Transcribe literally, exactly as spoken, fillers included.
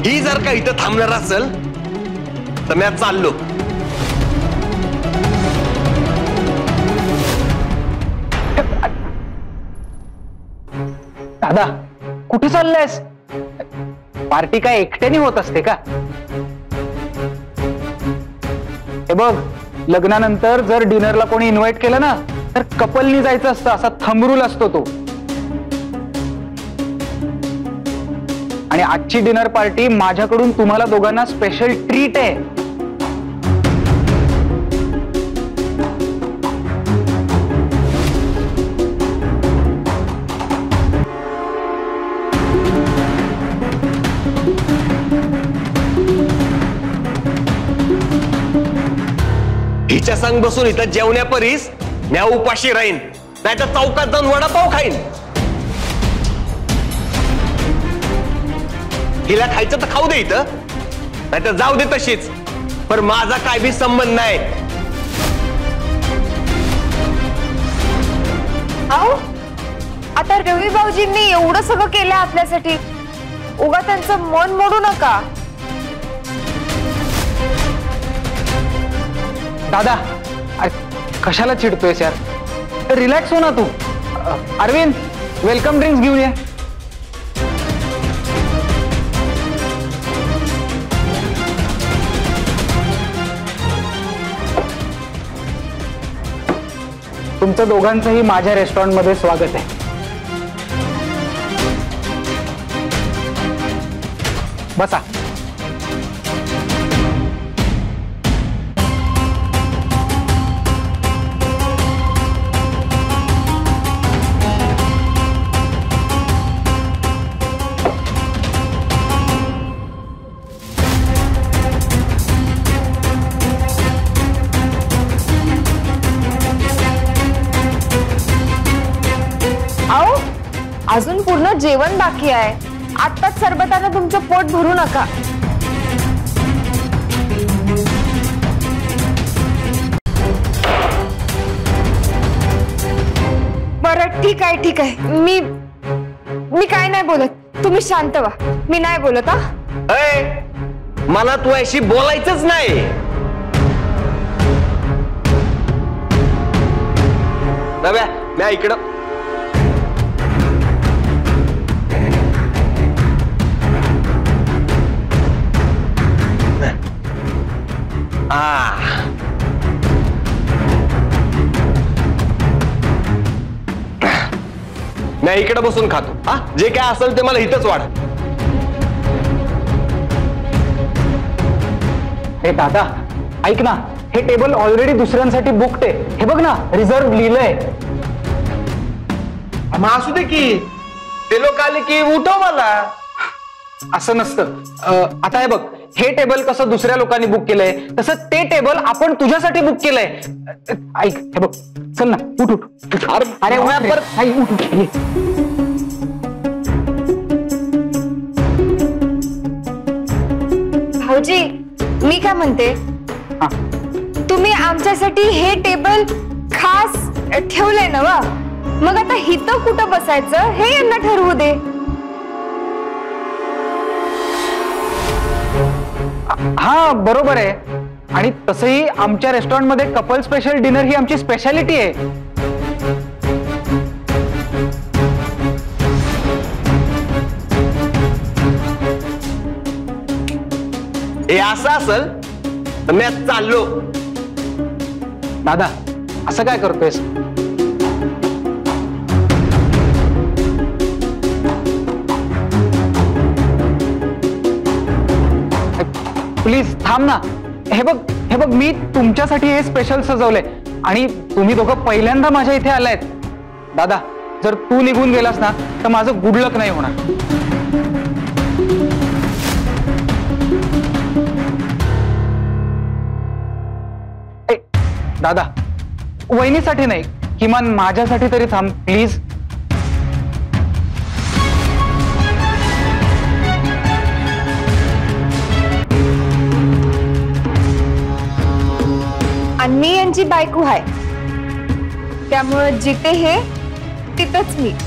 ही जर का इथं थांबणार असेल तर मी आज चाललो. दादा कुठे चाललायस? पार्टी काय एकट्याने होत असते का? हे बघ, लग्नानंतर जर डिनरला कोणी इन्व्हाइट केलं ना तर कपलनी जायचं असतं, असा थंब रूल असतो तो. आणि आजची डिनर पार्टी माझ्याकडून तुम्हाला दोघांना स्पेशल ट्रीट आहे. हिच्या संग बसून इथं जेवण्या परीस म्या उपाशी राहीन, नाही तर चौकात जाऊन वडापाव खाईन. हिला खायचं तर खाऊ दे इथं, नाही तर जाऊ दे तशीच, पण माझा काय बी संबंध नाही. अहो आता रवी भाऊजींनी एवढं सगळं केलं आपल्यासाठी, उगा त्यांचं मन मोडू नका. दादा कशाला चिडतोयस यार, रिलॅक्स हो ना तू. अरविंद वेलकम ड्रिंक्स घेऊन ये. तुमचं दोघांचंही माझ्या रेस्टॉरंटमध्ये स्वागत आहे. बसा. अजून पूर्ण जेवण बाकी आहे, आत्ताच सरबताने तुमचं पोट भरू नका. बरं ठीक आहे ठीक आहे, मी मी काय नाही बोलत, तुम्ही शांत व्हा, मी नाही बोलत. हा मला तू अशी बोलायचंच नाही. नव्या म्या इकडं मी इकडे बसून खातो. हा जे काय असेल ते मला इथंच वाढ. हे दादा ऐक ना, हे टेबल ऑलरेडी दुसऱ्यांसाठी बुक्ड आहे. हे बघ ना, रिझर्व लिहिलंय. मग असू दे की, ते लोक आले की उठव मला. असं नसतं. आता हे बघ, हे टेबल कसं दुसऱ्या लोकांनी बुक केलंय तसं ते टेबल आपण तुझ्यासाठी बुक केलंय. ऐक, हे बघ, चल ना, उठ उठ. अरे उठ उठ. भाऊजी मी काय म्हणते, तुम्ही आमच्यासाठी हे टेबल खास ठेवलंय ना वा, मग आता हिथं कुठं बसायचं हे यांना ठरवू दे. हा बरोबर आहे. आणि तसंही आमच्या रेस्टॉरंटमध्ये कपल स्पेशल डिनर ही आमची स्पेशालिटी आहे. हे असं असेल तर मी चाललो. दादा असं काय करतोयस? प्लीज थांब ना. हे बघ हे बघ मी तुमच्यासाठी हे स्पेशल सजवलंय आणि तुम्ही दोघं पहिल्यांदा माझ्या इथे आलायत. दादा जर तू निघून गेलास ना तर माझं गुड लक नाही होणार. दादा वहिनीसाठी नाही, किमान माझ्यासाठी तरी थांब प्लीज. आणि मी यांची बायको आहे, त्यामुळे जिथे हे तिथंच मी.